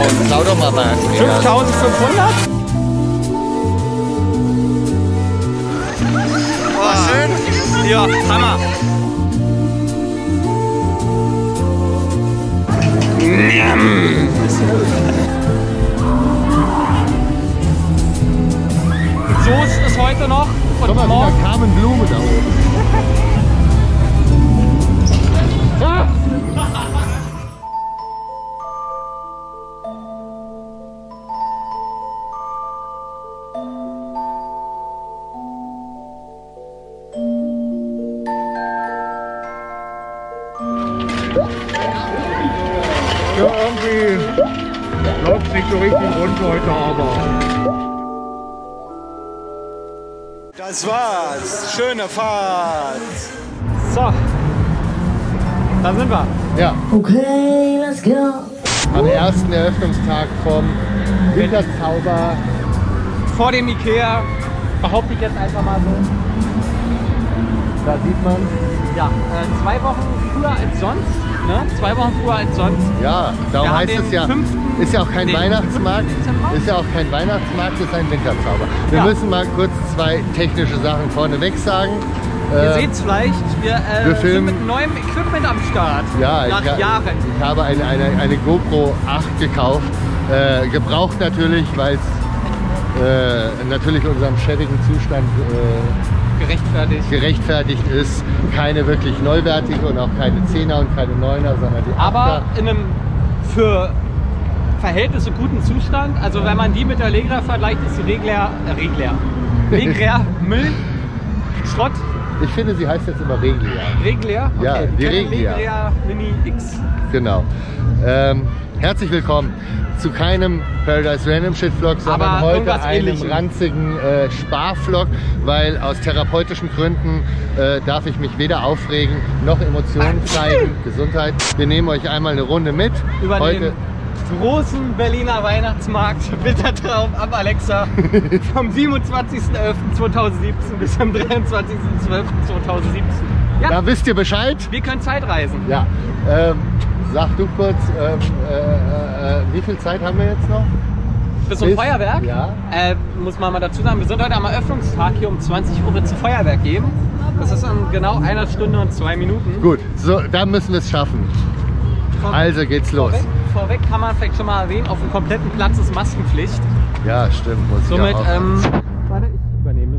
Schau doch mal, Marc. 5500? War schön. Ja, Hammer. Soße ist heute noch und Guck mal, morgen. da kamen Blumen da oben. Ja, irgendwie läuft es nicht so richtig rund heute, aber. Das war's. Schöne Fahrt. So, da sind wir. Ja, Okay, let's go. am ersten Eröffnungstag vom Winterzauber. Vor dem Ikea, behaupte ich jetzt einfach mal so. Da sieht man. Ja, 2 Wochen früher als sonst. Ne? 2 Wochen früher als sonst. Ja, darum Wir haben heißt den es ja, 5. ist ja auch kein den Weihnachtsmarkt, 5. Dezember. ist ja auch kein Weihnachtsmarkt, ist ein Winterzauber. Wir Ja. müssen mal kurz 2 technische Sachen vorneweg sagen. Ihr seht es vielleicht, wir wir sind filmen- mit neuem Equipment am Start. Ja, nach ich Jahren. habe eine GoPro 8 gekauft, gebraucht natürlich, weil es natürlich unserem schäbigen Zustand Gerechtfertigt. gerechtfertigt ist. Keine wirklich neuwertige und auch keine 10er und keine 9er, sondern die 8er. Aber in einem für Verhältnisse guten Zustand. Also wenn man die mit der Regler vergleicht, ist die Regler Müll, Schrott, Ich finde, sie heißt jetzt immer Reglia. Regler. Ja, die keine Reglia. Regler Mini X. Genau. Herzlich willkommen zu keinem Paradise Random Shit Vlog, sondern Aber heute irgendwas einem Ähnlichem. ranzigen Sparvlog, weil aus therapeutischen Gründen darf ich mich weder aufregen noch Emotionen zeigen. Gesundheit. Wir nehmen euch einmal eine Runde mit. Über Heute den großen Berliner Weihnachtsmarkt Wintertraum am Alexa vom 27.11.2017 bis zum 23.12.2017. Ja, da wisst ihr Bescheid. wir können Zeitreisen. Ja. Sag du kurz, wie viel Zeit haben wir jetzt noch? Bis zum Feuerwerk? Ja. Muss man mal dazu sagen, wir sind heute am Eröffnungstag hier um 20 Uhr wird es Feuerwerk geben. Das ist in genau 1 Stunde und 2 Minuten. Gut, so, da müssen wir es schaffen. Also geht's los. Vorweg kann man vielleicht schon mal erwähnen, auf dem kompletten Platz ist Maskenpflicht. Ja, stimmt. Muss ich Somit, auch warte, ich übernehme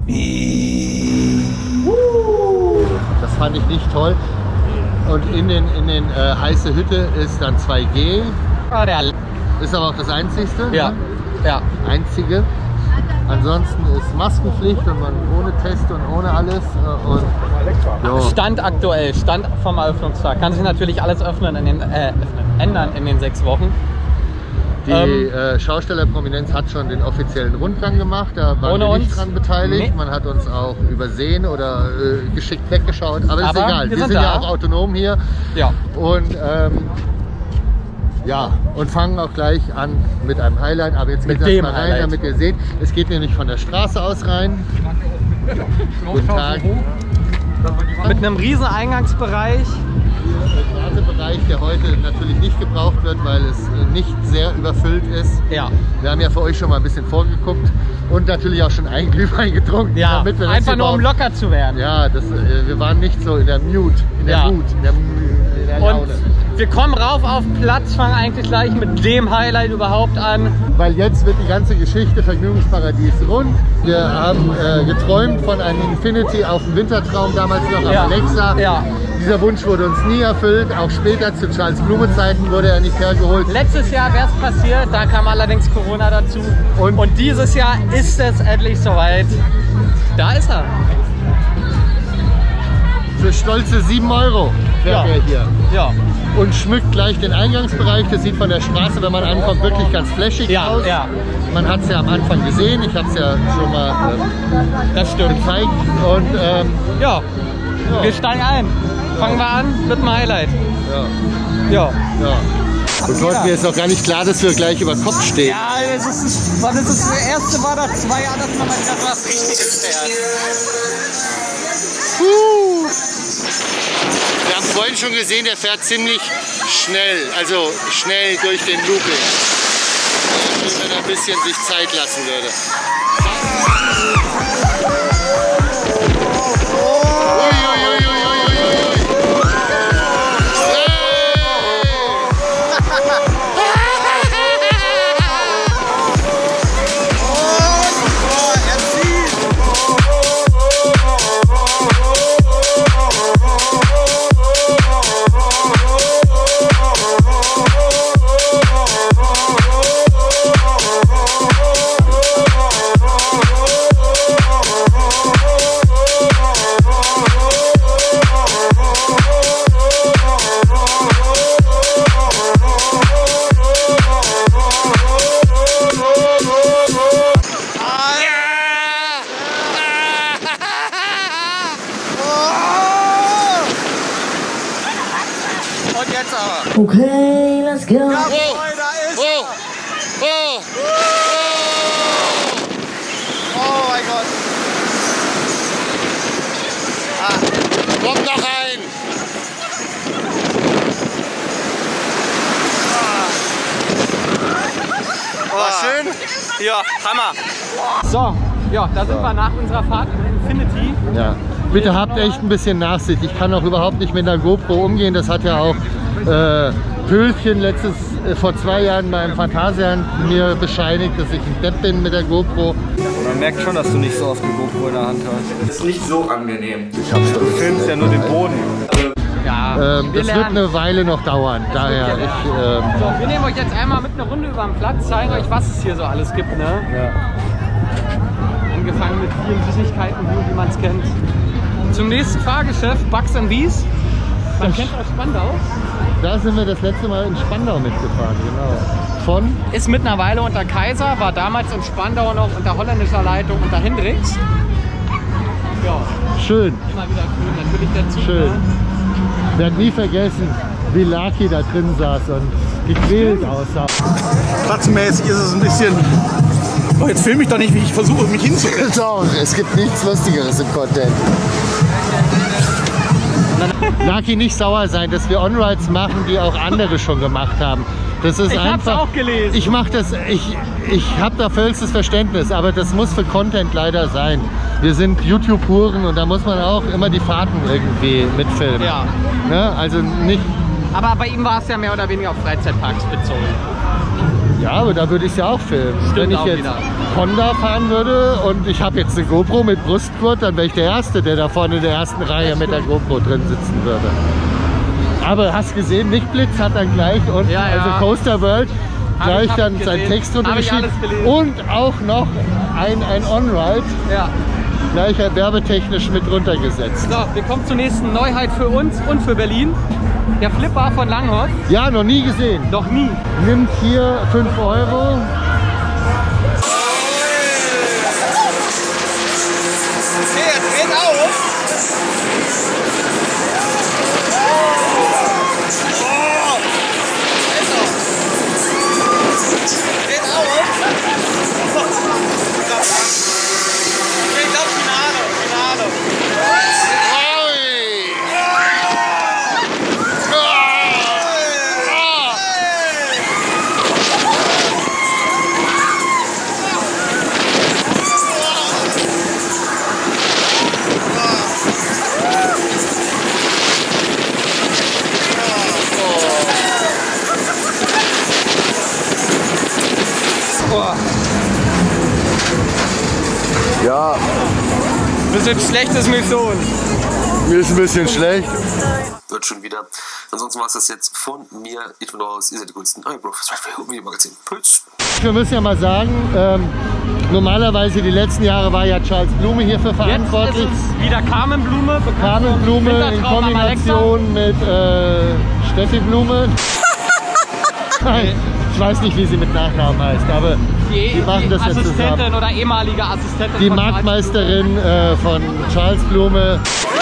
das. Das fand ich nicht toll. Und in den heiße Hütte ist dann 2G. Ah, der Ist aber auch das einzigste. ja, Ne? ja. Einzige. Ansonsten ist Maskenpflicht und man ohne Test und ohne alles. Und jo. Stand aktuell, Stand vom Eröffnungstag. Kann sich natürlich alles ändern in den 6 Wochen. Die Schaustellerprominenz hat schon den offiziellen Rundgang gemacht, da waren Ohne wir nicht uns? dran beteiligt. Nee. Man hat uns auch übersehen oder geschickt weggeschaut, aber ist Aber egal. wir Wir sind sind ja da. auch autonom hier Ja. und ja, und fangen auch gleich an mit einem Highlight. Aber jetzt geht Mit das dem mal rein, Highlight. damit ihr seht, es geht nämlich von der Straße aus rein. Guten Tag. Mit einem riesen Eingangsbereich. Der Wartebereich, der heute natürlich nicht gebraucht wird, weil es nicht sehr überfüllt ist. Ja. Wir haben ja für euch schon mal ein bisschen vorgeguckt und natürlich auch schon einen Glühwein getrunken. Ja, damit wir das einfach hier nur um überhaupt- locker zu werden. Ja, wir waren nicht so in der Mut, in der Ja. Mut, in der Und Laune. wir kommen rauf auf den Platz, fangen eigentlich gleich mit dem Highlight überhaupt an. Weil jetzt wird die ganze Geschichte Vergnügungsparadies rund. Wir haben geträumt von einem Infinity auf dem Wintertraum, damals noch auf Ja. Alexa. Ja. Dieser Wunsch wurde uns nie erfüllt. Auch später zu Charles Blume Zeiten wurde er nicht hergeholt. Letztes Jahr wäre es passiert, da kam allerdings Corona dazu. Und- Und dieses Jahr ist es endlich soweit. Da ist er. Für stolze 7 Euro fährt Ja. er hier. Ja, Und schmückt gleich den Eingangsbereich. Das sieht von der Straße, wenn man ankommt, wirklich ganz flashig ja, aus. ja, Man hat es ja am Anfang gesehen. Ich habe es ja schon mal das stimmt. gezeigt. Und Ja, wir steigen ein. Fangen wir an mit dem Highlight. ja, Ja. ja. Und Gott, mir ist noch gar nicht klar, dass wir gleich über Kopf stehen. Ja, das ist das erste Mal nach 2 Jahren, dass man mal wieder was Richtiges fährt. Wir haben vorhin schon gesehen, der fährt ziemlich schnell, also schnell durch den Looping. Schön, wenn er ein bisschen sich Zeit lassen würde. Okay, let's go. Oh, oh, oh, Oh mein Gott. kommt noch ein. War schön? Ja, Hammer. So, ja, da sind wir nach unserer Fahrt in Infinity. Ja. Bitte habt echt ein bisschen Nachsicht. Ich kann auch überhaupt nicht mit einer GoPro umgehen. Das hat ja auch Pöhlchen vor 2 Jahren beim Phantasialand mir bescheinigt, dass ich ein Depp bin mit der GoPro. Man merkt schon, dass du nicht so oft eine GoPro in der Hand hast. Das ist nicht so angenehm. Ich hab's Du filmst ja nur den Boden. Ja, das wird eine Weile noch dauern. Daher So, wir nehmen euch jetzt einmal mit einer Runde über den Platz, zeigen euch, was es hier so alles gibt. Ne? ja. Angefangen mit vielen Süßigkeiten, wie man es kennt. Zum nächsten Fahrgeschäft, Bugs & Bees. Man kennt aus Spandau. Da sind wir das letzte Mal in Spandau mitgefahren, genau. Von? Ist mittlerweile unter Kaiser, war damals in Spandau noch unter holländischer Leitung unter Hendricks. Ja, Schön, immer wieder schön, natürlich der Zug. schön. Ne? Ich werde nie vergessen, wie Lucky da drin saß und gequält aussah. Platzmäßig ist es ein bisschen... Oh, jetzt film ich doch nicht, wie ich versuche, mich hinzukriegen. Doch, es gibt nichts Lustigeres im Content. Lucky, nicht sauer sein, dass wir On-Rides machen, die auch andere schon gemacht haben. Das ist Ich hab's einfach. auch gelesen. Ich mache das. Ich habe da vollstes Verständnis, aber das muss für Content leider sein. Wir sind YouTube-Huren und da muss man auch immer die Fahrten irgendwie mitfilmen. Ja. Ne? Also nicht. Aber bei ihm war es ja mehr oder weniger auf Freizeitparks bezogen. Ja, aber da würde ich es ja auch filmen. Stimmt Wenn ich auch jetzt wieder. Honda fahren würde und ich habe jetzt eine GoPro mit Brustgurt, dann wäre ich der Erste, der da vorne in der ersten Reihe mit der GoPro drin sitzen würde. Aber hast gesehen, Lichtblitz hat dann gleich und Ja, ja. also Coaster World gleich hab dann ich seinen gelesen. Text Hab ich untergeschrieben alles gelesen. und auch noch ein On-Ride Ja. gleich werbetechnisch mit runtergesetzt. So, wir kommen zur nächsten Neuheit für uns und für Berlin. Der Flipper von Langhorst. Ja, noch nie gesehen. Noch nie. Nimmt hier 5 €. Okay, jetzt geht auf. Geht auf. Okay, ich glaube Finale. Ja, Bisschen schlechtes Mission. mir ist ein bisschen schlecht. Wird schon wieder. Ansonsten war es das jetzt von mir. Ich bin raus. Ihr seid die coolsten. Euer Bro, das war das Videomagazin. Peace. Wir müssen ja mal sagen, normalerweise die letzten Jahre war ja Charles Blume hierfür verantwortlich. Jetzt ist es wieder Carmen Blume. Carmen Blume in Wintertraum am Kombination mit Steffi Blume. Nein, ich weiß nicht, wie sie mit Nachnamen heißt, aber die machen das jetzt Assistentin zusammen. oder ehemalige Assistentin Die von Charles Marktmeisterin von Charles Blume.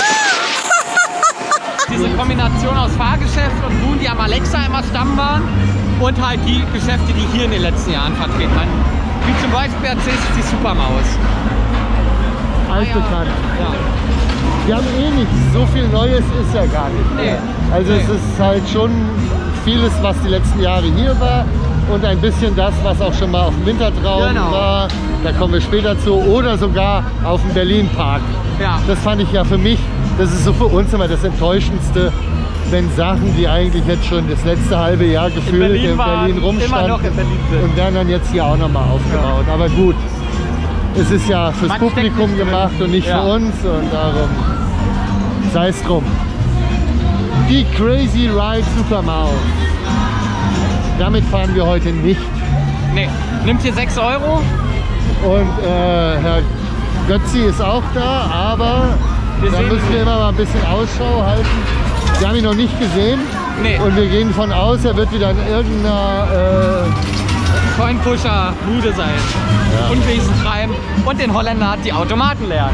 Diese Kombination aus Fahrgeschäft und Buhn, die am Alexa immer Stamm waren. Und halt die Geschäfte, die hier in den letzten Jahren vertreten waren. Wie zum Beispiel erzählst du die Supermaus. Altbekannt. Ja. Wir haben eh nicht, so viel Neues ist ja gar nicht mehr. Nee. Also Nee. es ist halt schon vieles, was die letzten Jahre hier war, und ein bisschen das, was auch schon mal auf dem Wintertraum war. Da kommen wir später zu. Oder sogar auf dem Berlin-Park. Ja. Das fand ich ja für mich, das ist so für uns immer das Enttäuschendste, wenn Sachen, die eigentlich jetzt schon das letzte halbe Jahr gefühlt in Berlin rumstanden und werden dann jetzt hier auch nochmal aufgebaut. Ja. Aber gut, es ist ja fürs Publikum gemacht und nicht für uns und darum sei es drum. Die Crazy Ride Super Maus. Damit fahren wir heute nicht. Nee, nimmt hier 6 Euro. Und Herr Götzi ist auch da, aber da müssen wir immer mal ein bisschen Ausschau halten. Wir haben ihn noch nicht gesehen. Nee. Und wir gehen von aus, er wird wieder in irgendeiner Coinpusher-Bude sein. Ja. Unwesen treiben. Und den Holländer hat die Automaten lernen.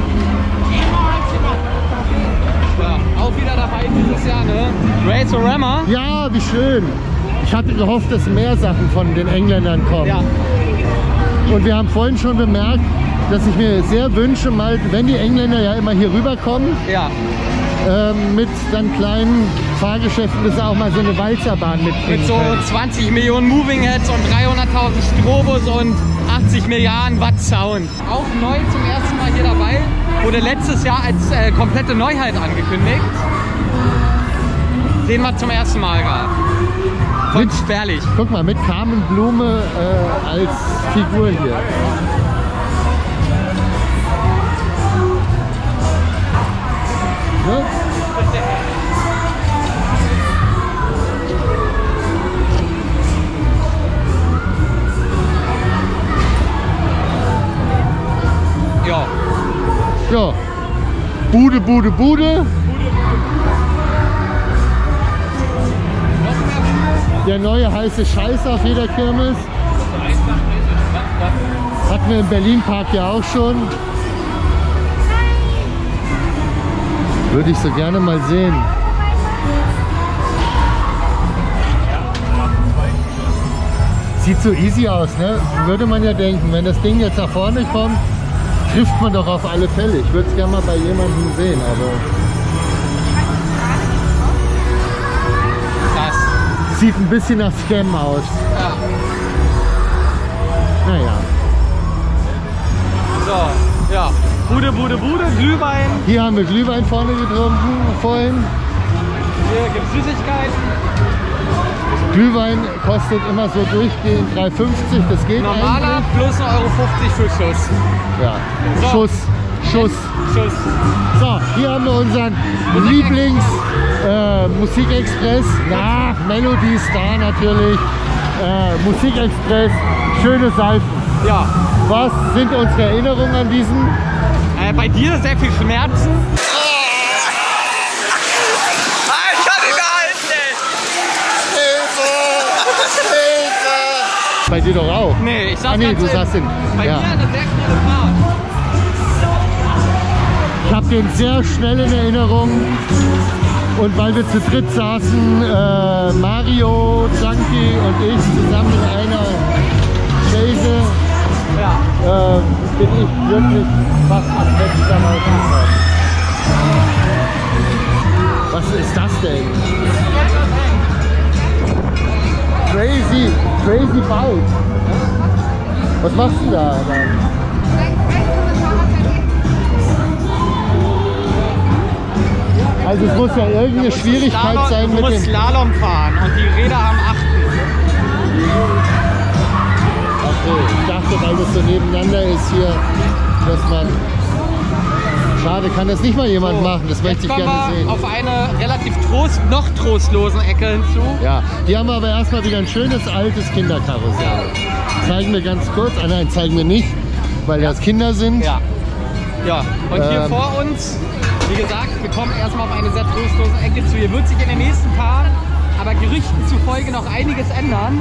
Ja, auch wieder dabei dieses Jahr, ne? Racerama. Ja, wie schön. Ich hatte gehofft, dass mehr Sachen von den Engländern kommen. Ja. Und wir haben vorhin schon bemerkt, dass ich mir sehr wünsche, mal, wenn die Engländer ja immer hier rüberkommen, ja. Mit dann kleinen Fahrgeschäften, dass sie auch mal so eine Walzerbahn mitbringen. Mit so 20 Millionen Moving Heads und 300.000 Strobos und 80 Milliarden Watt Sound. Auch neu zum ersten Mal hier dabei, wurde letztes Jahr als komplette Neuheit angekündigt. Den wir zum ersten Mal gerade. Voll spärlich. Guck mal, mit Carmen Blume als Figur hier. Ne? Ja. Ja. Bude, Bude, Bude. Der neue heiße Scheiß auf jeder Kirmes. Hatten wir im Berlin-Park ja auch schon. Würde ich so gerne mal sehen. Sieht so easy aus, ne? Würde man ja denken, wenn das Ding jetzt nach vorne kommt, trifft man doch auf alle Fälle. Ich würde es gerne mal bei jemandem sehen, aber... Das sieht ein bisschen nach Scam aus. Ja. Naja. So, ja. Bude, Bude, Bude, Glühwein. Hier haben wir Glühwein vorne getrunken vorhin. Hier gibt es Süßigkeiten. Glühwein kostet immer so durchgehend 3,50, das geht normaler eigentlich. Plus 1,50 Euro für Schuss. Ja, So. Schuss. So, hier haben wir unseren Lieblings Musikexpress. Na, Melody Star natürlich. Musikexpress, schöne Seifen. Ja. Was sind unsere Erinnerungen an diesen? Bei dir sehr viel Schmerzen. Ich kann ihn gehalten, ey. Hilfe! Bei dir doch auch? Nee, ich saß du saßt in. Bei mir eine sehr schnelle Fahrt. Ich habe den sehr schnell in Erinnerung. Und weil wir zu dritt saßen, Mario, Zanki und ich zusammen in einer Chase, ja. bin ich wirklich fast am Fenster rausgekommen. Was ist das denn? Crazy Bike. Was machst du da dann? Also es muss ja irgendeine Schwierigkeit sein mit dem... Du musst Slalom fahren und die Räder haben Achten. Okay, ich dachte, weil das so nebeneinander ist hier, dass man... Schade, kann das nicht mal jemand machen, das möchte ich gerne sehen. Auf eine relativ noch trostlosen Ecke hinzu. Ja, hier haben wir aber erstmal wieder ein schönes altes Kinderkarussell. Zeigen wir ganz kurz, nein, zeigen wir nicht, weil das Kinder sind. Ja. Ja, und hier vor uns, wie gesagt, wir kommen erstmal auf eine sehr trostlose Ecke zu. Hier wird sich in den nächsten Tagen, aber Gerüchten zufolge, noch einiges ändern.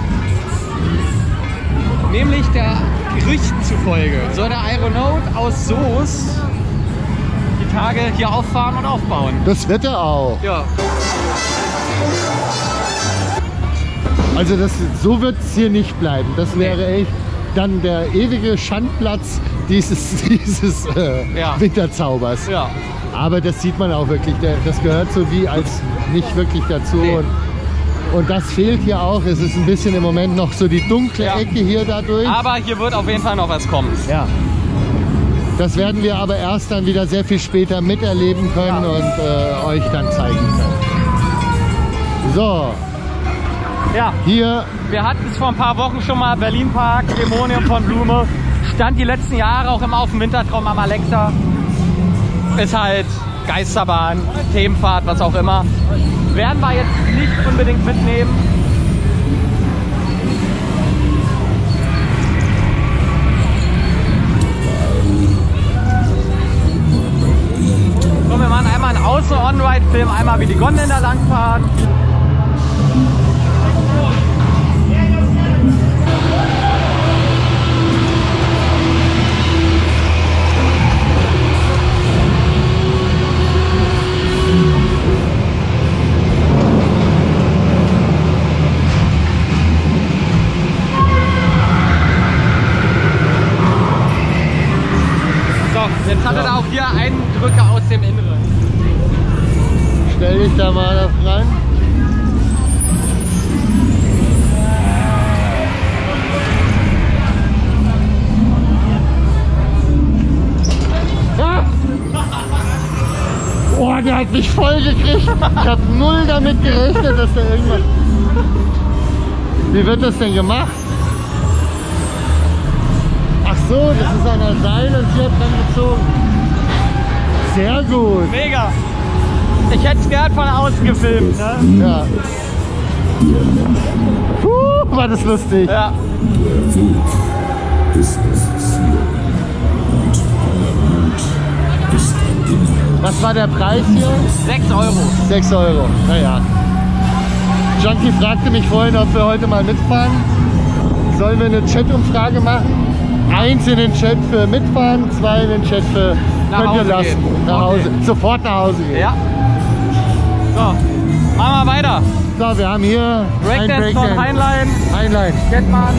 Nämlich der Gerüchten zufolge soll der Aeronaut aus Soos die Tage hier auffahren und aufbauen. Das wird er auch. Ja. Also so wird es hier nicht bleiben. Das wäre echt dann der ewige Schandplatz dieses Winterzaubers. Ja. Aber das sieht man auch wirklich. Das gehört so wie als nicht wirklich dazu. Nee. Und Und das fehlt hier auch. Es ist ein bisschen im Moment noch so die dunkle Ecke hier dadurch. Aber hier wird auf jeden Fall noch was kommen. Ja. Das werden wir aber erst dann wieder sehr viel später miterleben können und euch dann zeigen können. So. Ja. Hier. Wir hatten es vor ein paar Wochen schon mal. Berlin Park, Dämonium von Blume. Stand die letzten Jahre auch immer auf dem Wintertraum am Alexa. Ist halt Geisterbahn, Themenfahrt, was auch immer. Werden wir jetzt nicht unbedingt mitnehmen. So, wir machen einmal einen Außen-On-Ride-Film, einmal wie die Gondeln da lang fahren. Jetzt hat er auch hier einen Drücker aus dem Inneren. Stell dich da mal rein. Ah! Oh, der hat mich voll gekriegt. Ich habe null damit gerechnet, dass der irgendwas... Wie wird das denn gemacht? Ach so, das ist an der Seil und hier hat dran gezogen. Sehr gut. Mega. Ich hätte es gern von außen gefilmt. Ne? Ja. War das lustig. Ja. Was war der Preis hier? 6 Euro. 6 Euro. Naja. Junkie fragte mich vorhin, ob wir heute mal mitfahren. Sollen wir eine Chat-Umfrage machen? 1 in den Chat für mitfahren, 2 in den Chat für könnt ihr lassen. Gehen. Nach Hause. Sofort nach Hause gehen. Ja. So, machen wir weiter. So, wir haben hier Breakdance von Heinlein. Heinlein. Kettmann.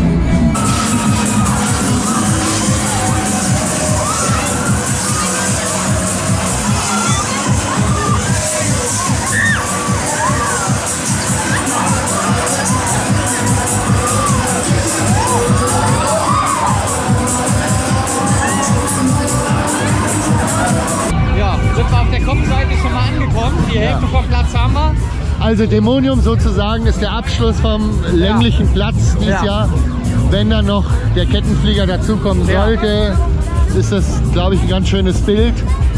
Sind wir auf der Kopfseite schon mal angekommen. Die Hälfte vom Platz haben wir. Also Dämonium sozusagen ist der Abschluss vom länglichen Platz dieses Jahr. Wenn dann noch der Kettenflieger dazukommen sollte, ist das, glaube ich, ein ganz schönes Bild.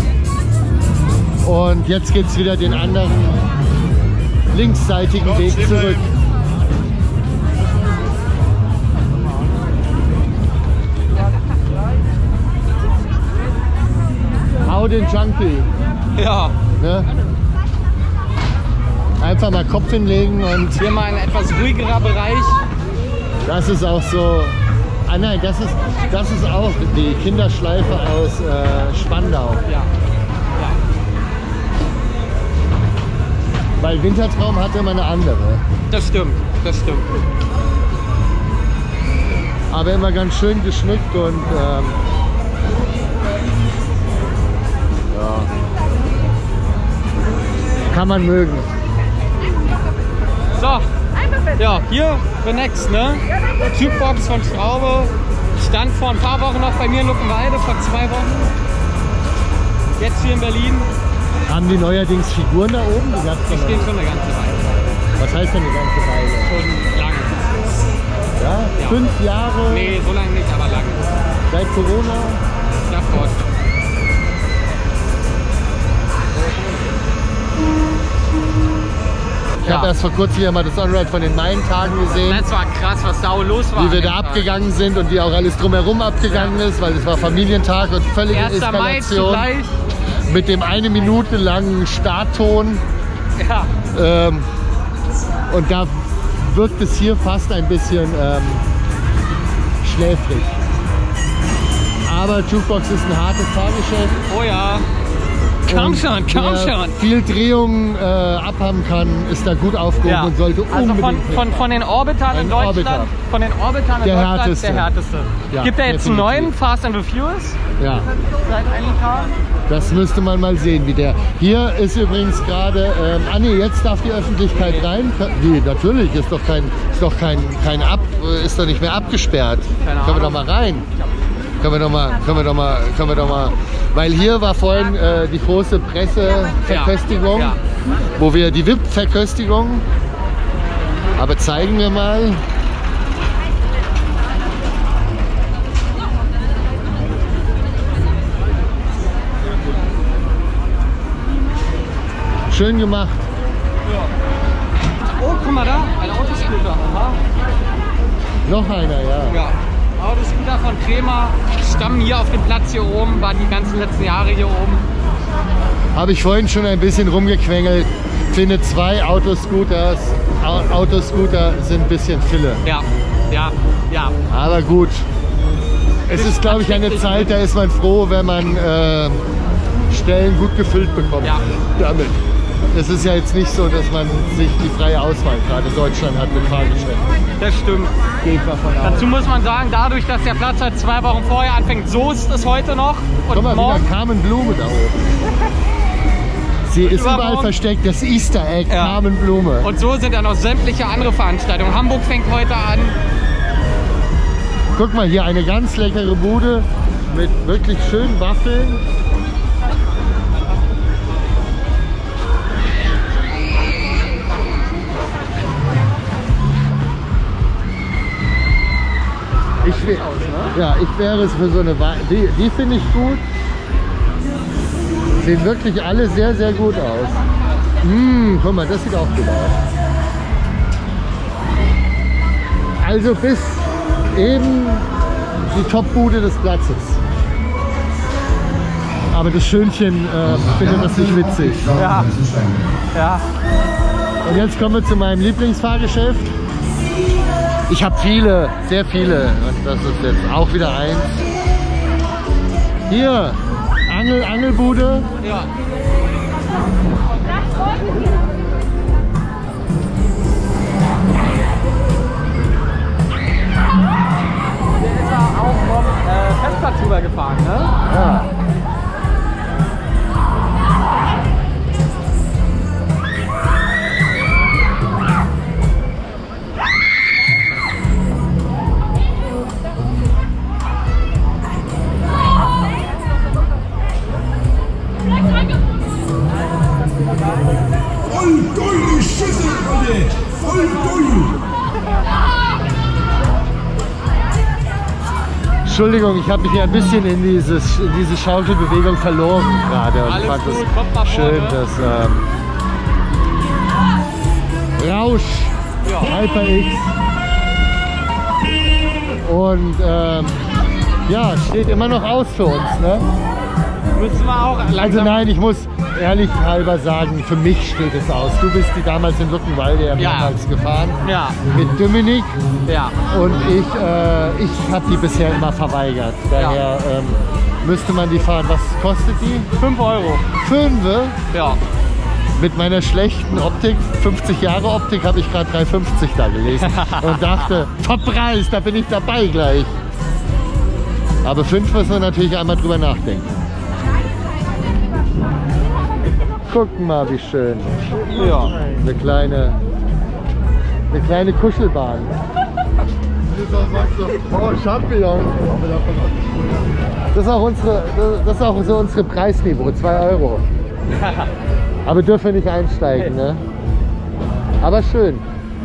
Und jetzt geht es wieder den anderen linksseitigen Weg zurück. Hau den Junkie. Ja. Ne? Einfach mal Kopf hinlegen und hier mal ein etwas ruhigerer Bereich. Das ist auch so. Ah nein, das ist auch die Kinderschleife aus Spandau. Ja. Ja. Weil Wintertraum hatte immer eine andere. Das stimmt, das stimmt. Aber immer ganz schön geschmückt und kann man mögen. So, ja, hier the next, ne? Jukebox von Straube. Stand vor ein paar Wochen noch bei mir in Luckenwalde, vor 2 Wochen. Jetzt hier in Berlin. Haben die neuerdings Figuren da oben? Die stehen schon eine ganze Weile. Was heißt denn eine ganze Weile? Schon lange. Ja? Ja. 5 Jahre? Nee, so lange nicht, aber lange. Seit Corona? Davor. Ich habe erst vor kurzem hier mal das On-Ride von den Main-Tagen gesehen. Das war krass, was da los war. Wie wir da abgegangen sind und wie auch alles drumherum abgegangen ist, weil es war Familientag und völlige 1. Mai Eskalation. zugleich. Mit dem 1 Minute langen Startton. Ja. Und da wirkt es hier fast ein bisschen schläfrig. Aber Jukebox ist ein hartes Fahrgeschäft. Oh ja. Komm Und schon, komm wer schon. viel Drehungen abhaben kann, ist da gut aufgehoben Ja. und sollte Also unbedingt von den Orbitern in Ein Deutschland, Orbiter. von den Orbitern in Der Deutschland härteste. der härteste. Ja, Gibt er jetzt einen definitiv. neuen Fast and the Furious Ja, seit einigen Tagen? das müsste man mal sehen, wie der. Hier ist übrigens gerade, jetzt darf die Öffentlichkeit rein. Wie, natürlich, ist doch nicht mehr abgesperrt. Keine Können wir doch Ahnung. mal rein. Können wir doch mal. Weil hier war vorhin die große Presseverköstigung, Ja. wo wir die VIP-Verköstigung. Aber zeigen wir mal. Schön gemacht. Oh, guck mal da, ein Autoscooter. Aha. Noch einer, ja. Ja. Autoscooter von Kremer stammen hier auf dem Platz hier oben, waren die ganzen letzten Jahre hier oben. Habe ich vorhin schon ein bisschen rumgequengelt. Finde 2 Autoscooter sind ein bisschen Fille. Ja, ja, ja. Aber gut. Es ist, glaube ich, eine Zeit, da ist man froh, wenn man Stellen gut gefüllt bekommt. Ja. Damit. Es ist ja jetzt nicht so, dass man sich die freie Auswahl gerade in Deutschland hat mit Fahrgeschäften. Das stimmt. Gehe ich mal von aus. Dazu muss man sagen, dadurch, dass der Platz seit 2 Wochen vorher anfängt, so ist es heute noch. Und Guck mal, morgen. wieder Carmen Blume da oben. Sie ist überall Übermorgen- versteckt, das Easter Egg, Ja. Carmen Blume. Und so sind dann noch sämtliche andere Veranstaltungen. Hamburg fängt heute an. Guck mal, hier eine ganz leckere Bude mit wirklich schönen Waffeln. Ich wäre es für so eine die finde ich gut. Sehen wirklich alle sehr, sehr gut aus. Guck mal, das sieht auch gut aus. Also bis eben die Top-Bude des Platzes. Aber das Schönchen findet das nicht witzig. Ja. Ja. Und jetzt kommen wir zu meinem Lieblingsfahrgeschäft. Ich habe viele, sehr viele. Und das ist jetzt auch wieder eins. Hier, Angelbude. Ja. Der ist ja auch vom Festplatz rübergefahren, ne? Ja. Voll doll die Schüssel, Leute! Voll doll! Entschuldigung, ich habe mich hier ein bisschen in diese Schaukelbewegung verloren gerade. Und Alles fand gut, es kommt mal vor, schön, ne? dass Rausch, Ja. HyperX und ja, steht immer noch aus für uns. Ne? Müssen wir auch langsam. Also nein, ich muss ehrlich halber sagen, für mich steht es aus. Du bist die damals in Luckenwalde ja mehrmals gefahren Ja. mit Dominik. Ja. Und ich habe die bisher immer verweigert. Daher müsste man die fahren. Was kostet die? 5 Euro. 5. Ja. Mit meiner schlechten Optik, 50 Jahre Optik, habe ich gerade 3,50 da gelesen. Und dachte, Top-Preis, da bin ich dabei gleich. Aber 5 müssen wir natürlich einmal drüber nachdenken. Guck mal, wie schön. Ja. Eine kleine Kuschelbahn. Oh, Champignon. Das ist auch so unsere Preisniveau, 2 Euro. Aber dürfen wir nicht einsteigen, ne? Aber schön.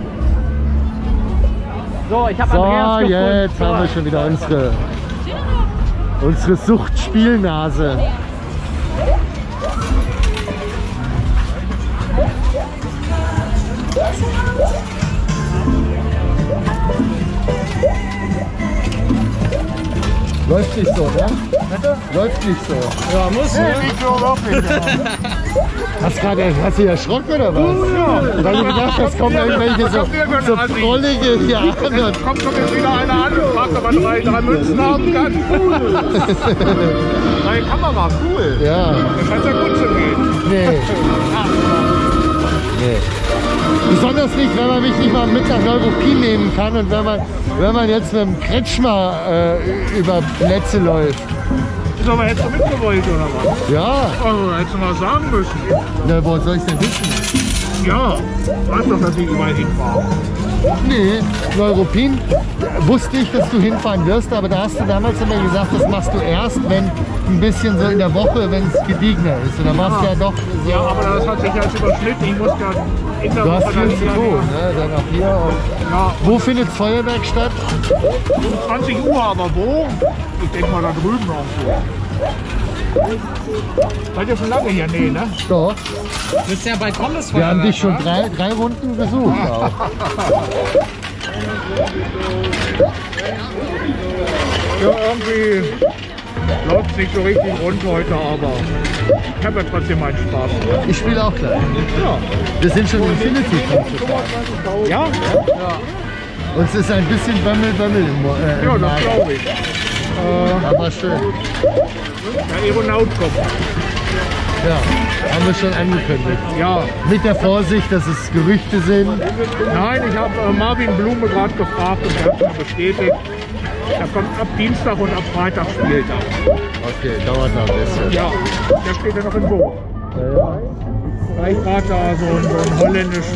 So, ich habe So, Andreas gefunden. jetzt haben wir schon wieder unsere Suchtspielnase. Läuft nicht so, ne? Läuft nicht so. Ja, muss, ne? Hast du erschrocken oder was? Ja. Weil du gedacht hast, kommen irgendwelche so Trollige hier an. Kommt schon jetzt wieder einer an und fragt, ob er drei Münzen haben kann. Cool. Neue Kamera, cool. Ja. Das scheint ja gut zu gehen. Nee. Nee. Besonders nicht, wenn man mich nicht mal mit nach Neuruppin nehmen kann und wenn man jetzt mit dem Kretschmer über Plätze läuft. Ist aber hättest du mitgewollt oder was? Ja. Also hättest du mal sagen müssen. Na, wo soll ich denn wissen? Ja, weißt doch, dass ich überall hinfahre. Nee, Neuruppin wusste ich, dass du hinfahren wirst, aber da hast du damals immer gesagt, das machst du erst, wenn ein bisschen so in der Woche, wenn es gediegener ist. Und dann machst du ja doch so. Ja, aber das hat sich jetzt überschnitten. Ich muss ja in der Du hast Woche viel dann zu wieder tun, ne? Dann auch hier. Und Ja, wo findet Feuerwerk statt? um 20 Uhr, aber wo? Ich denke mal da drüben irgendwo. Seid ihr schon lange hier? Nee, ne? Doch. Willst ja bald kommen, das Wir haben dich schon Feuerwerk, drei Runden besucht. Auch. Ja, irgendwie läuft es nicht so richtig rund heute, aber ich habe ja trotzdem meinen Spaß. Ich spiele auch gleich. Ja. Wir sind schon Infinity-Kampf gefahren. Ja? Und es ist ein bisschen Bömmel im Ja, das Magen. glaube ich. Aber schön. Der Aeronaut kommt. Ja, haben wir schon angekündigt. Ja. Mit der Vorsicht, dass es Gerüchte sind. Nein, ich habe Marvin Blume gerade gefragt und er hat mir bestätigt. Er kommt ab Dienstag und ab Freitag spielt er. Okay, dauert noch ein bisschen. Ja, der steht ja noch im Boot. Da ich gerade da so einen holländischen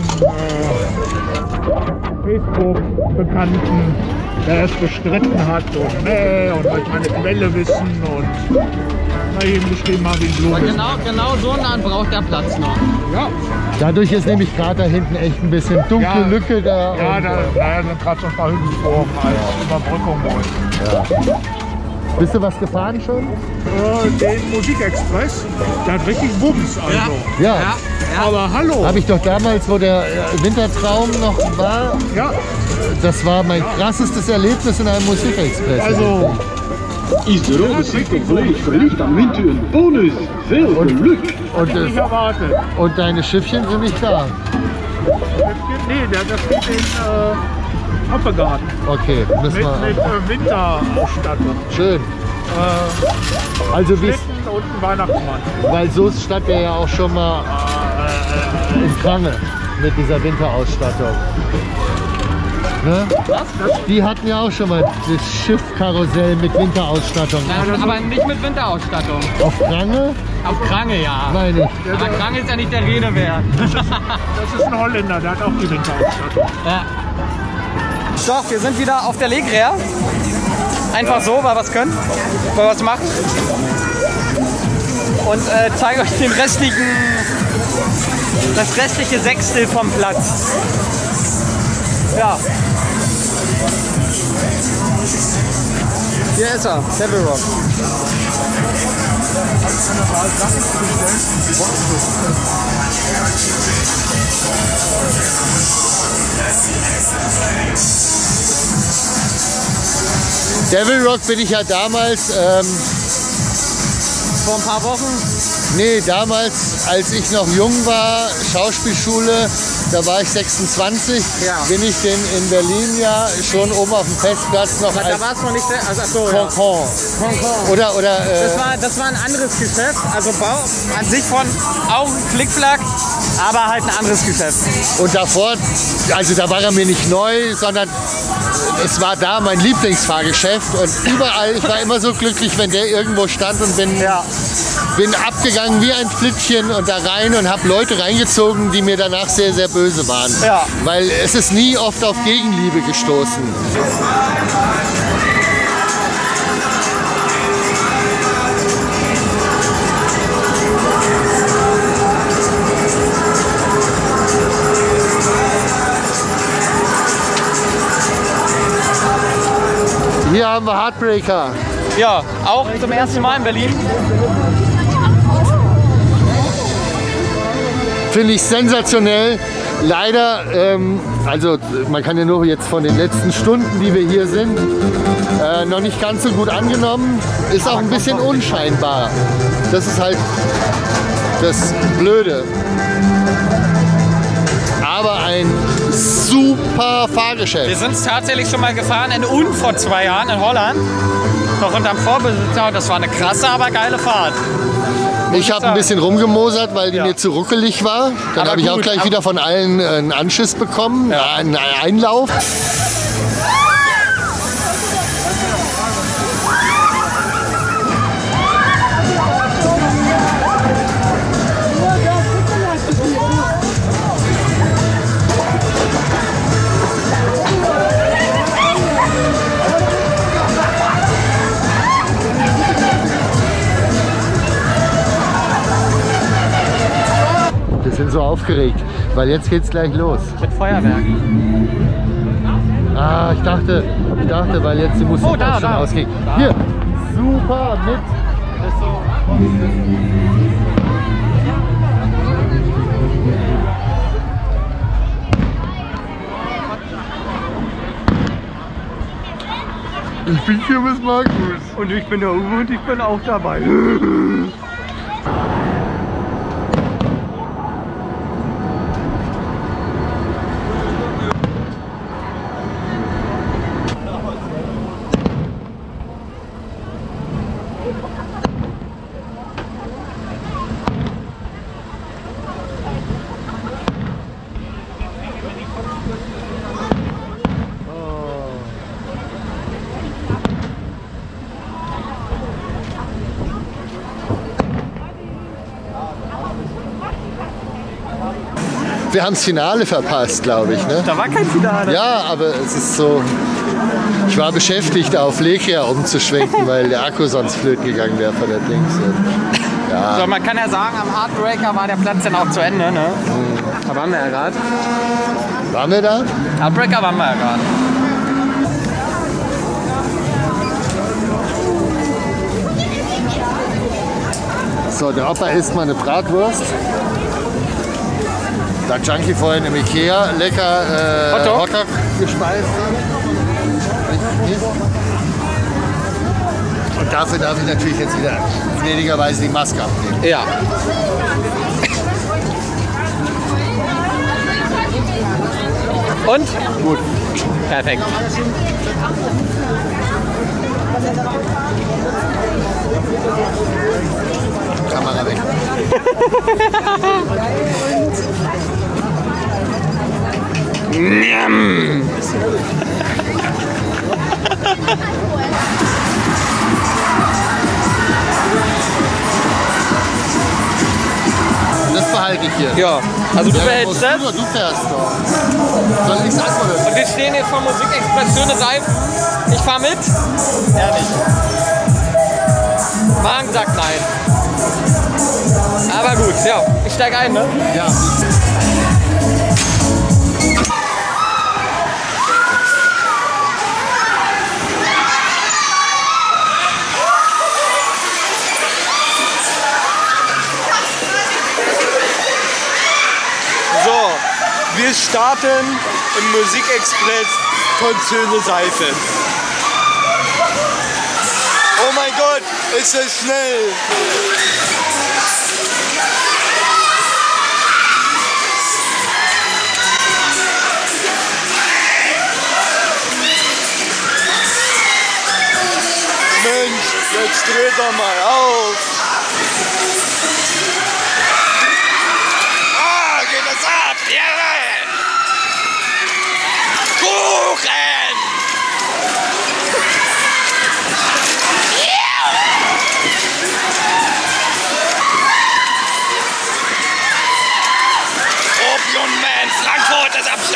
Facebook-Bekannten, der es bestritten hat und wollte meine Quelle wissen und na, eben geschrieben Marvin Blume. Genau so einen braucht der Platz noch. Ja, Dadurch ist nämlich gerade da hinten echt ein bisschen dunkle Ja. Lücke da. ja, und, da sind gerade so ein paar Hügelformen als Überbrückung. bist du was gefahren schon? Den Musikexpress, der hat richtig Wumms also. Ja. Aber hallo. Habe ich doch damals, wo der Wintertraum noch war, Ja, das war mein krassestes Erlebnis in einem Musikexpress. also Is de rode sector volledig verlicht aan windturen. Bonus, veel geluk. nicht erwartet. Und deine Schiffchen sind nicht da. Nee, das steht in Hoppegarten. Okay, müssen Mit wir. Winterausstattung. Schön. Also wie, Schlitten und ein Weihnachtsmann. weil so stand der ja auch schon mal in Krange mit dieser Winterausstattung. Ne? Die hatten ja auch schon mal das Schiffkarussell mit Winterausstattung. Aber nicht mit Winterausstattung. Auf Krange? Auf Krange, ja. Meine ich. Aber Krange ist ja nicht der Rede wert. Das ist ein Holländer, der hat auch die Winterausstattung. Ja. So, wir sind wieder auf der Legrea. Einfach so, weil wir es können, weil wir es machen. Und zeige euch das restliche Sechstel vom Platz. Ja. Hier ist er, Devil Rock. Devil Rock bin ich ja damals, Vor ein paar Wochen. nee, damals, als ich noch jung war, Schauspielschule, da war ich 26, Ja. bin ich den in Berlin ja schon oben auf dem Festplatz noch Da als war es noch nicht, also ach so, ja. Concon. Concon. Oder Das war ein anderes Geschäft, also Bau an sich von auch Flickflack, aber halt ein anderes Geschäft. und davor, also da war er mir nicht neu, sondern es war da mein Lieblingsfahrgeschäft und überall, ich war immer so glücklich, wenn der irgendwo stand und bin abgegangen wie ein Flittchen und da rein und habe Leute reingezogen, die mir danach sehr, sehr böse waren. Ja. Weil es ist nie oft auf Gegenliebe gestoßen. Hier haben wir Heartbreaker. Ja, auch zum ersten Mal in Berlin. Finde ich sensationell. Leider, also man kann ja nur jetzt von den letzten Stunden, die wir hier sind, noch nicht ganz so gut angenommen. Ist auch ein bisschen unscheinbar. Das ist halt das Blöde. Aber ein super Fahrgeschäft. Wir sind es tatsächlich schon mal gefahren in Ulm vor 2 Jahren in Holland. Noch unterm Vorbesitzer. Das war eine krasse, aber geile Fahrt. Ich habe ein bisschen rumgemosert, weil die mir zu ruckelig war. Dann habe ich auch gleich wieder von allen einen Anschiss bekommen, einen Einlauf. Wir sind so aufgeregt, weil jetzt geht's gleich los. Mit Feuerwerken. Ah, ich dachte, weil jetzt die Musik auch schon ausgeht. Hier, super mit. Ich bin hier mit Markus. Und ich bin der Uwe und ich bin auch dabei. Wir haben das Finale verpasst, glaube ich. Ne? Da war kein Finale. Ja, aber es ist so. Ich war beschäftigt, auf Legria umzuschwenken, weil der Akku sonst flöten gegangen wäre von der Dings. Ja. So, man kann ja sagen, am Heartbreaker war der Platz dann auch zu Ende. Ne? Da waren wir ja gerade. Waren wir da? Heartbreaker waren wir ja gerade. So, der Opa isst mal eine Bratwurst. Da Junkie vorhin im Ikea lecker Hotdog gespeist hat. Und dafür darf ich natürlich jetzt wieder gnädigerweise die Maske abnehmen. Ja. Und? Gut. Perfekt. Kamera weg. Das behalte ich hier. Ja, also du behältst das. Du fährst doch. Soll nichts antworten. Und wir stehen jetzt vor Musikexpress Schöne Seifen. Ich fahr mit. Ehrlich. Magen sagt nein. Aber gut, ja. Ich steig ein, ne? Ja. So, wir starten im Musikexpress von Schöne Seifen. Oh mein Gott, ist das schnell! Mensch, jetzt dreht er mal auf! Geht das ab! Jawohl! Kuchen! Opium Man Frankfurt ist am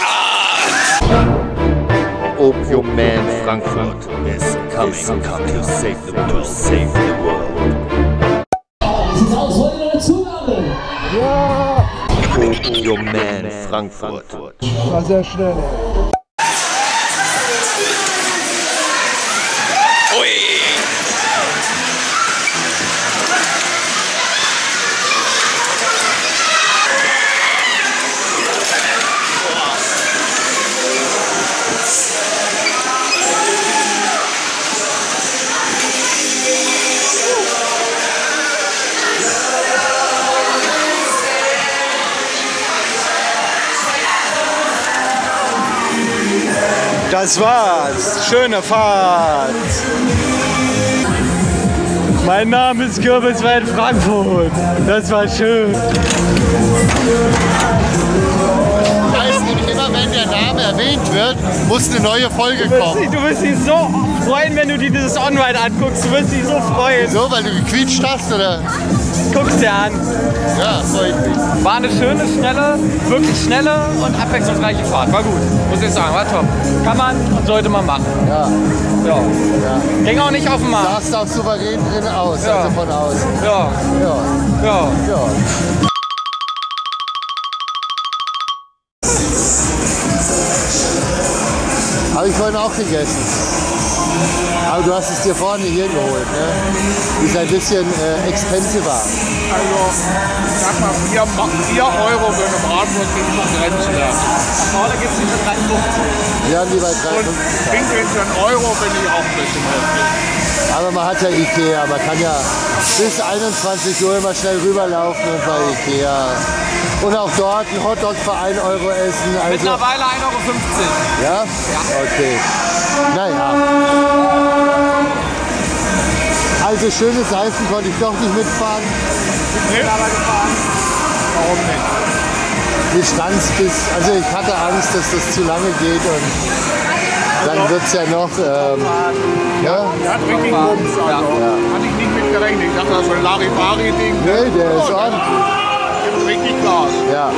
Start! Opium Man Frankfurt is coming to save the world. Opium Man Frankfurt. War sehr schnell. Ui! Das war's. Schöne Fahrt. Mein Name ist Kürbiswelt Frankfurt. Das war schön. Immer wenn der Name erwähnt wird, muss eine neue Folge kommen. Du wirst dich so freuen, wenn du dir dieses On-Ride anguckst. Du wirst dich so freuen. So, weil du gequietscht hast, oder? Guck's dir an. Ja, freue ich mich. War eine schöne, wirklich schnelle und abwechslungsreiche Fahrt. War gut, muss ich sagen, war top. Kann man und sollte man machen. Ja. Ja. Ging auch nicht auf den Markt. Sahst auch souverän drin aus, Ja. also von außen. Ja. Ja. Ja. Ja. Habe ich vorhin auch gegessen. Aber du hast es dir vorne hier geholt, ne? Die ist ein bisschen expensiver. Also, sag mal, 4 Euro für eine Bratwurst sind schon grenzwertig. Vorne gibt es die für 3,50. Wir haben die bei 3,50. Und Pinkeln für einen Euro finde ich auch ein bisschen heftig. Aber man hat ja Ikea, man kann ja bis 21 Uhr immer schnell rüberlaufen und bei Ikea. Und auch dort einen Hotdog für 1 Euro essen. Also, Mittlerweile 1,50 Euro. ja? Okay. Naja. Also schöne Seifen konnte ich doch nicht mitfahren. Nee, aber gefahren. Warum nicht? Die stand's bis, also ich hatte Angst, dass das zu lange geht und dann wird es ja noch, ja? Der hat richtig Bums, also. Hatte ich nicht mit gerechnet. Ich dachte, das ist so ein Larifari-Ding. Nee, der ist ordentlich. Gibt richtig Gas. Ja.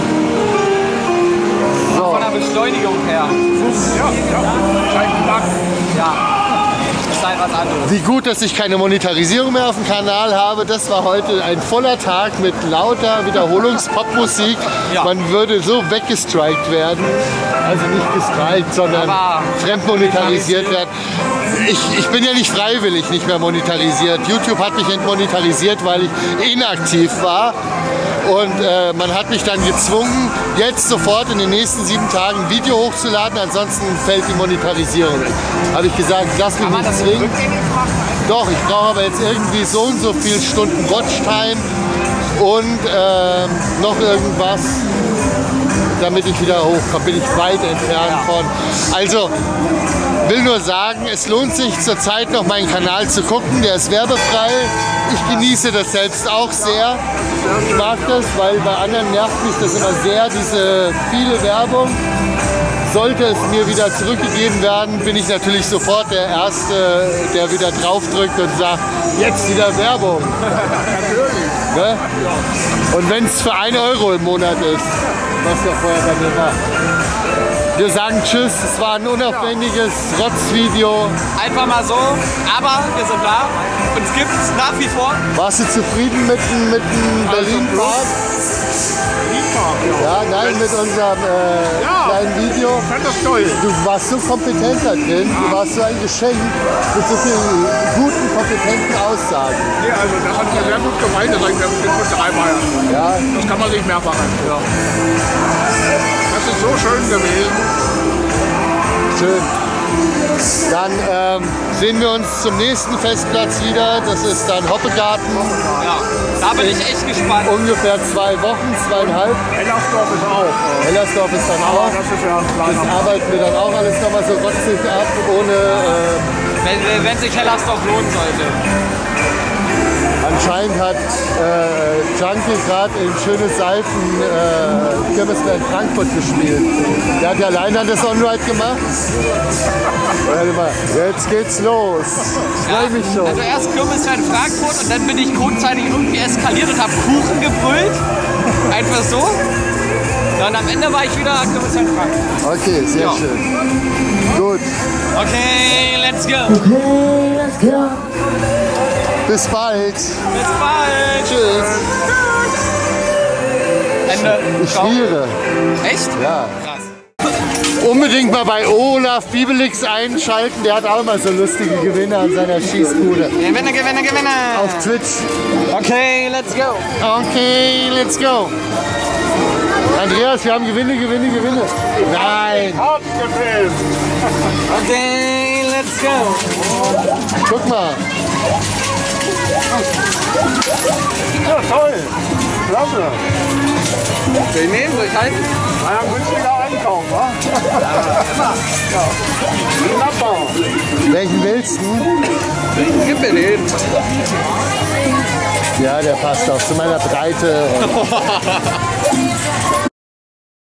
Von der Beschleunigung her. Ja, scheint ein Bug. Ja. Das ist halt was anderes. Wie gut, dass ich keine Monetarisierung mehr auf dem Kanal habe. Das war heute ein voller Tag mit lauter Wiederholungspopmusik. Ja. Man würde so weggestrikt werden. Also nicht gestrikt, sondern Aber fremdmonetarisiert werden. Ich bin ja nicht freiwillig nicht mehr monetarisiert. YouTube hat mich entmonetarisiert, weil ich inaktiv war. Und man hat mich dann gezwungen, jetzt sofort in den nächsten 7 Tagen ein Video hochzuladen, ansonsten fällt die Monetarisierung weg. Habe ich gesagt, lass mich nicht zwingen. Doch, ich brauche aber jetzt irgendwie so und so viele Stunden Watchtime und noch irgendwas, damit ich wieder hochkomme. Bin ich weit entfernt von. Also, will nur sagen, es lohnt sich zurzeit noch meinen Kanal zu gucken, der ist werbefrei. Ich genieße das selbst auch sehr. Ich mag das, weil bei anderen nervt mich das immer sehr, diese viele Werbung. Sollte es mir wieder zurückgegeben werden, bin ich natürlich sofort der Erste, der wieder draufdrückt und sagt, jetzt wieder Werbung. Ne? Und wenn es für 1 Euro im Monat ist, was ja vorher bei mir war. Wir sagen Tschüss, es war ein unaufwendiges Rotzvideo. Einfach mal so, aber wir sind da. Uns gibt es nach wie vor. Warst du zufrieden mit dem Berlin-Park? Ja, nein, mit unserem kleinen Video. Ich fand das toll. Du warst so kompetent da drin, du warst so ein Geschenk mit so vielen guten, kompetenten Aussagen. Nee, also das hat mir sehr gut gefallen, das habe ich mir bestimmt schon 3-mal angeguckt. Ja, Das kann man sich mehrfach angucken. Das ist so schön gewesen. schön. Dann sehen wir uns zum nächsten Festplatz wieder. Das ist dann Hoppegarten. Ja, da bin ich echt gespannt. Ungefähr 2 Wochen, 2,5. Hellersdorf ist auch. Hellersdorf ist dann Aber auch. das ist ja ein Das kleiner. arbeiten wir dann auch alles nochmal so rotzig ab, ohne. Wenn sich Hellersdorf lohnen sollte. Anscheinend hat Junkie gerade in schöne Seifen Kirmesberg Frankfurt gespielt. Der hat ja allein das On-Ride gemacht. Warte mal, jetzt geht's los. Ich freue mich schon. Also erst Kirmesfest in Frankfurt und dann bin ich kurzzeitig irgendwie eskaliert und habe Kuchen gebrüllt. Einfach so. Und am Ende war ich wieder Kirmesfest in Frankfurt. Okay, sehr Ja. schön. Gut, Okay, let's go. Okay, let's go. bis bald. Bis bald. Tschüss. Ende. Ich Ciao. friere. Echt? Ja. Krass. Unbedingt mal bei Olaf Bibelix einschalten. Der hat auch mal so lustige Gewinne an seiner Schießbude. Gewinne, Gewinne, Gewinne. Auf Twitch. Okay, let's go. Okay, let's go. Andreas, wir haben Gewinne. Nein. Hab's gefilmt. Okay, let's go. Guck mal. Ja, toll. Klasse. Wir nehmen, durchhalten. War ja günstiger als einkaufen, wa? Welchen willst du? Gib mir den. Ja, der passt auch zu meiner Breite. Und